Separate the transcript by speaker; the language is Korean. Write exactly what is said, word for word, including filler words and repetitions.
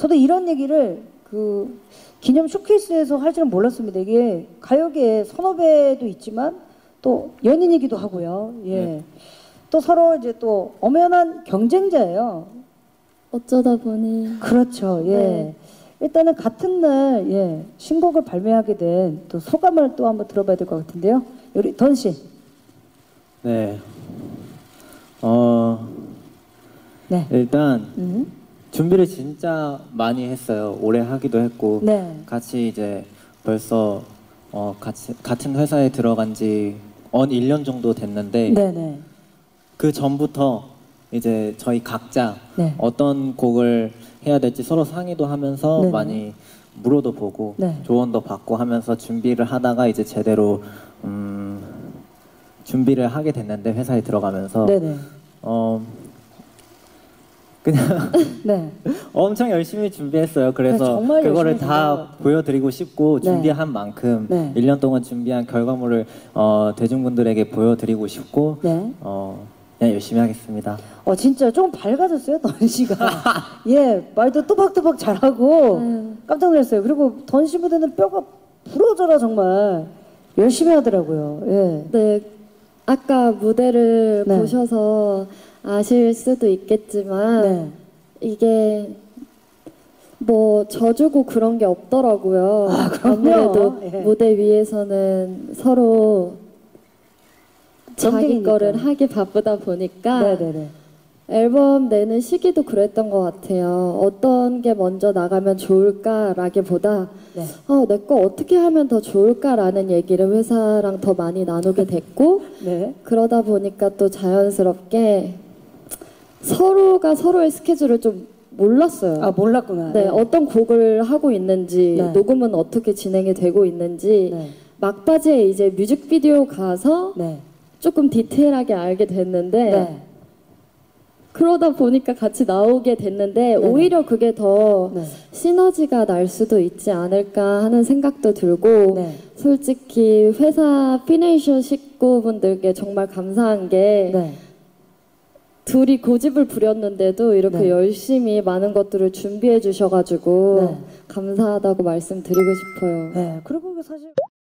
Speaker 1: 저도 이런 얘기를 그 기념 쇼케이스에서 할 줄은 몰랐습니다. 이게 가요계에 선후배도 있지만 또 연인이기도 하고요. 예. 네. 또 서로 이제 또 엄연한 경쟁자예요.
Speaker 2: 어쩌다 보니.
Speaker 1: 그렇죠. 예. 네. 일단은 같은 날 예, 신곡을 발매하게 된 또 소감을 또 한번 들어봐야 될 것 같은데요. 우리 던 씨.
Speaker 3: 네. 어. 네. 일단 음. 준비를 진짜 많이 했어요. 오래 하기도 했고. 네. 같이 이제 벌써 어 같이 같은 회사에 들어간 지 언 일 년 정도 됐는데. 네네. 그 전부터 이제 저희 각자 네. 어떤 곡을 해야 될지 서로 상의도 하면서 네네. 많이 물어도 보고 네. 조언도 받고 하면서 준비를 하다가 이제 제대로 음, 준비를 하게 됐는데 회사에 들어가면서 네네. 어 그냥 네. 엄청 열심히 준비했어요. 그래서 네, 그거를 다 보여드리고 싶고 네. 준비한 만큼 네. 일 년 동안 준비한 결과물을 어, 대중분들에게 보여드리고 싶고 네. 어, 그냥 열심히 하겠습니다.
Speaker 1: 어 진짜 좀 밝아졌어요, 던 씨가. 예, 말도 또박또박 잘하고 음. 깜짝 놀랐어요. 그리고 던 씨 무대는 뼈가 부러져라 정말 열심히 하더라고요. 예.
Speaker 2: 네, 아까 무대를 네. 보셔서 아실 수도 있겠지만 네. 이게 뭐 져주고 그런 게 없더라고요.
Speaker 1: 아,
Speaker 2: 아무래도
Speaker 1: 예.
Speaker 2: 무대 위에서는 서로 자기 거를 하기 바쁘다 보니까 네네네. 앨범 내는 시기도 그랬던 것 같아요. 어떤 게 먼저 나가면 좋을까라기보다 네. 어, 내 거 어떻게 하면 더 좋을까라는 얘기를 회사랑 더 많이 나누게 됐고 네. 그러다 보니까 또 자연스럽게 서로가 서로의 스케줄을 좀 몰랐어요.
Speaker 1: 아 몰랐구나.
Speaker 2: 네, 네. 어떤 곡을 하고 있는지 네. 녹음은 어떻게 진행이 되고 있는지 네. 막바지에 이제 뮤직비디오 가서 네. 조금 디테일하게 알게 됐는데 네. 그러다 보니까 같이 나오게 됐는데 네네. 오히려 그게 더 네. 시너지가 날 수도 있지 않을까 하는 생각도 들고 네. 솔직히 회사 피네이션 식구분들께 정말 감사한 게 네. 둘이 고집을 부렸는데도 이렇게 네. 열심히 많은 것들을 준비해 주셔가지고 네. 감사하다고 말씀드리고 싶어요.
Speaker 1: 네, 그리고 사실